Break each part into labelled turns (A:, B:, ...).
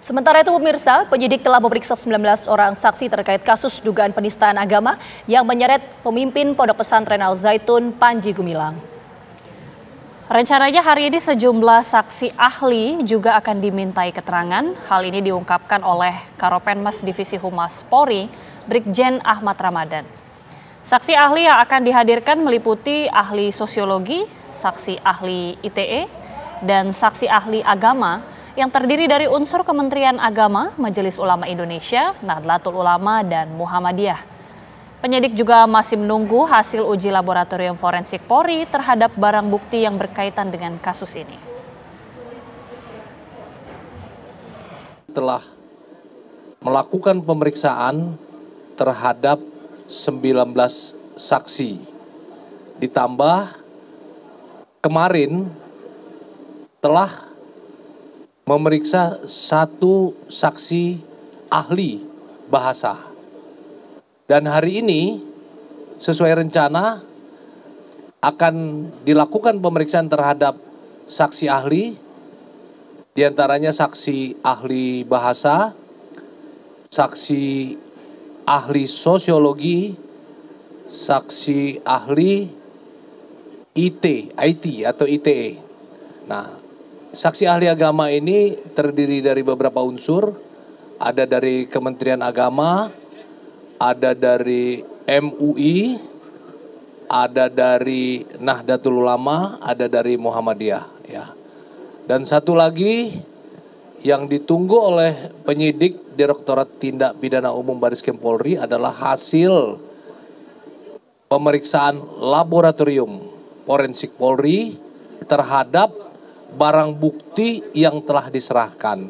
A: Sementara itu pemirsa, penyidik telah memeriksa 19 orang saksi terkait kasus dugaan penistaan agama yang menyeret pemimpin Pondok Pesantren Al Zaitun Panji Gumilang. Rencananya hari ini sejumlah saksi ahli juga akan dimintai keterangan. Hal ini diungkapkan oleh Karopenmas Divisi Humas Polri, Brigjen Ahmad Ramadan. Saksi ahli yang akan dihadirkan meliputi ahli sosiologi, saksi ahli ITE, dan saksi ahli agama yang terdiri dari unsur Kementerian Agama, Majelis Ulama Indonesia, Nahdlatul Ulama, dan Muhammadiyah. Penyidik juga masih menunggu hasil uji laboratorium forensik Polri terhadap barang bukti yang berkaitan dengan kasus ini.
B: Telah melakukan pemeriksaan terhadap 19 saksi. Ditambah kemarin telah memeriksa 1 saksi ahli bahasa. Dan hari ini sesuai rencana akan dilakukan pemeriksaan terhadap saksi ahli, diantaranya saksi ahli bahasa, saksi ahli sosiologi, saksi ahli IT atau ITE. Nah, saksi ahli agama ini terdiri dari beberapa unsur, ada dari Kementerian Agama, ada dari MUI, ada dari Nahdlatul Ulama, ada dari Muhammadiyah. Ya. Dan satu lagi yang ditunggu oleh penyidik Direktorat Tindak Pidana Umum Bareskrim Polri adalah hasil pemeriksaan laboratorium forensik Polri terhadap barang bukti yang telah diserahkan.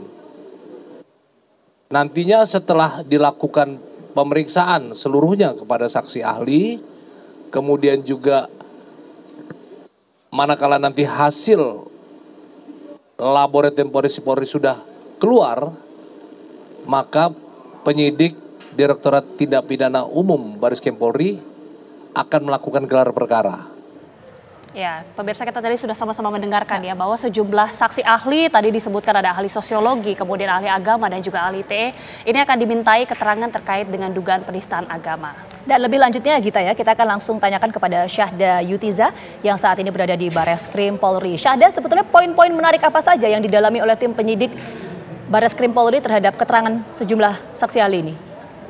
B: Nantinya setelah dilakukan pemeriksaan seluruhnya kepada saksi ahli, kemudian juga manakala nanti hasil laboratorium forensik Polri sudah keluar, maka penyidik Direktorat Tindak Pidana Umum Bareskrim Polri akan melakukan gelar perkara.
A: Ya, pemirsa, kita tadi sudah sama-sama mendengarkan ya bahwa sejumlah saksi ahli tadi disebutkan ada ahli sosiologi, kemudian ahli agama dan juga ahli ITE. Ini akan dimintai keterangan terkait dengan dugaan penistaan agama. Dan lebih lanjutnya Gita ya, kita akan langsung tanyakan kepada Syahda Yutiza yang saat ini berada di Bareskrim Polri. Syahda, sebetulnya poin-poin menarik apa saja yang didalami oleh tim penyidik Bareskrim Polri terhadap keterangan sejumlah saksi ahli ini?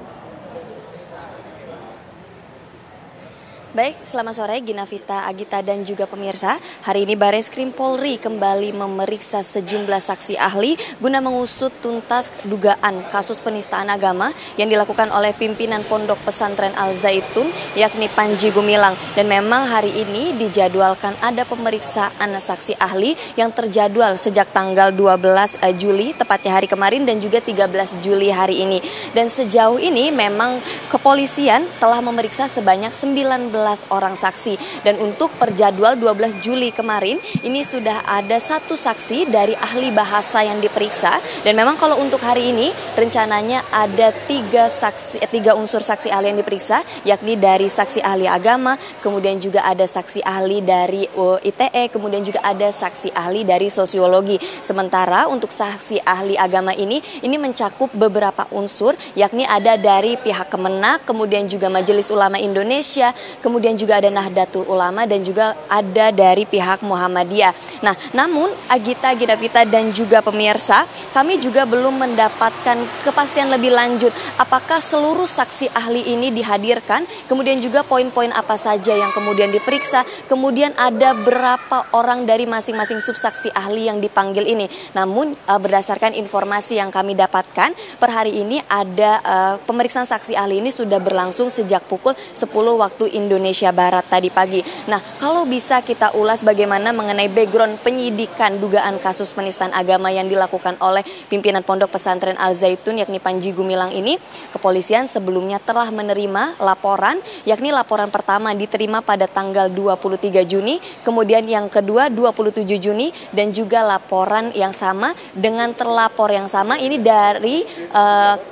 C: Baik, selamat sore Gina Vita, Agita dan juga pemirsa. Hari ini Bareskrim Polri kembali memeriksa sejumlah saksi ahli guna mengusut tuntas dugaan kasus penistaan agama yang dilakukan oleh pimpinan Pondok Pesantren Al Zaitun yakni Panji Gumilang. Dan memang hari ini dijadwalkan ada pemeriksaan saksi ahli yang terjadwal sejak tanggal 12 Juli tepatnya hari kemarin dan juga 13 Juli hari ini. Dan sejauh ini memang kepolisian telah memeriksa sebanyak 19 orang saksi, dan untuk perjadwal 12 Juli kemarin ini sudah ada 1 saksi dari ahli bahasa yang diperiksa. Dan memang kalau untuk hari ini rencananya ada 3 unsur saksi ahli yang diperiksa, yakni dari saksi ahli agama, kemudian juga ada saksi ahli dari ITE, kemudian juga ada saksi ahli dari sosiologi. Sementara untuk saksi ahli agama ini mencakup beberapa unsur, yakni ada dari pihak Kemenak, kemudian juga Majelis Ulama Indonesia, kemudian juga ada Nahdlatul Ulama dan juga ada dari pihak Muhammadiyah. Nah, namun Agita, Ginavita dan juga pemirsa, kami juga belum mendapatkan kepastian lebih lanjut apakah seluruh saksi ahli ini dihadirkan, kemudian juga poin-poin apa saja yang kemudian diperiksa, kemudian ada berapa orang dari masing-masing subsaksi ahli yang dipanggil ini. Namun berdasarkan informasi yang kami dapatkan per hari ini ada pemeriksaan saksi ahli ini sudah berlangsung sejak pukul 10 waktu Indonesia Barat tadi pagi. Nah, kalau bisa kita ulas bagaimana mengenai background penyidikan dugaan kasus penistaan agama yang dilakukan oleh pimpinan Pondok Pesantren Al Zaitun yakni Panji Gumilang ini, kepolisian sebelumnya telah menerima laporan, yakni laporan pertama diterima pada tanggal 23 Juni, kemudian yang kedua 27 Juni dan juga laporan yang sama dengan terlapor yang sama ini dari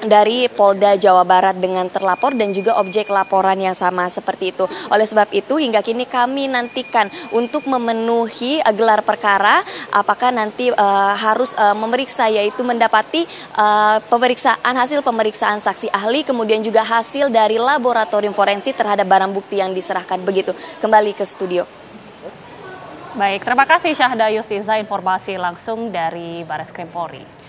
C: dari Polda Jawa Barat dengan terlapor dan juga objek laporan yang sama seperti itu. Oleh sebab itu hingga kini kami nantikan untuk memenuhi gelar perkara apakah nanti harus memeriksa, yaitu mendapati hasil pemeriksaan saksi ahli, kemudian juga hasil dari laboratorium forensik terhadap barang bukti yang diserahkan. Begitu, kembali ke studio.
A: Baik, terima kasih Syahda Yustiza, informasi langsung dari Bareskrim Polri.